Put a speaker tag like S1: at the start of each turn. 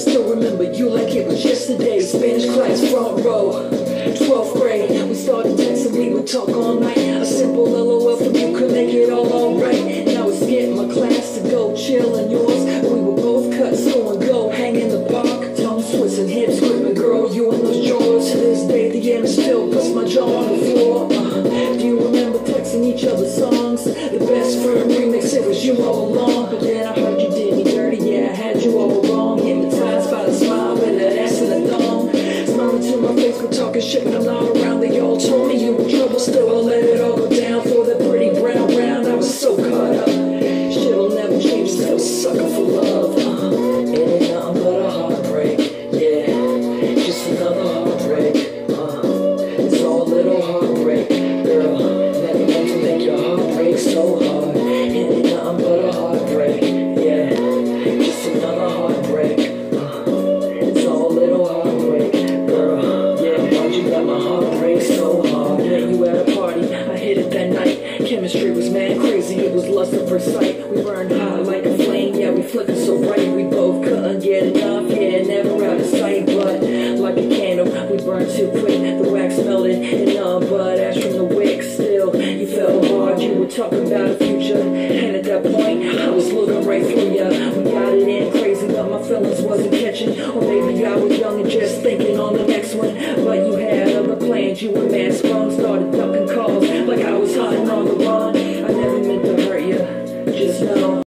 S1: still remember you like it was yesterday. Spanish class, front row, 12th grade. We started texting, we would talk all night. A simple LOL from you could make it all alright. Now it's getting my class to go, chill and yours. We were both cut, school and go, hang in the park. Tongue twisting, hips gripping, girl, you in those drawers. To this day, the end still puts my jaw on the floor. Do you remember texting each other songs? The best friend remix, it was you all along. But then I heard you did me dirty, yeah, I had you all wrong. Hypnotized by the smile with that ass and a thong. Smiling to my face, but talking shit when I'm not around. They all told me you were trouble, still I let it all go down for that pretty brown round. I was so caught up, shit'll never change, still sucking for love. It ain't nothing but a heartbreak, yeah, just another heartbreak. It's all a little heartbreak, girl. Never meant to make your heart break so hard. It ain't nothing but a heartbreak, yeah, just another heartbreak. It's all a little heartbreak, girl. Yeah, why'd you let my heart break so hard? Met you at a party, I hit it that night. Chemistry was mad crazy, it was lust at first sight. We burned hot like a flame, yeah, we flicking so bright. We both couldn't get enough, yeah, never out of sight. But like a candle, we burned too quick. The wax melted and but ash from the wick. Still, you felt hard, you were talking about the future. And at that point, I was looking right through ya. We got it in crazy, but my feelings wasn't catching. Or maybe I was young and just thinking on the next one. But you had other plans, you were mad sprung. Started ducking calls like I was hiding on the run. I never meant to hurt you, just know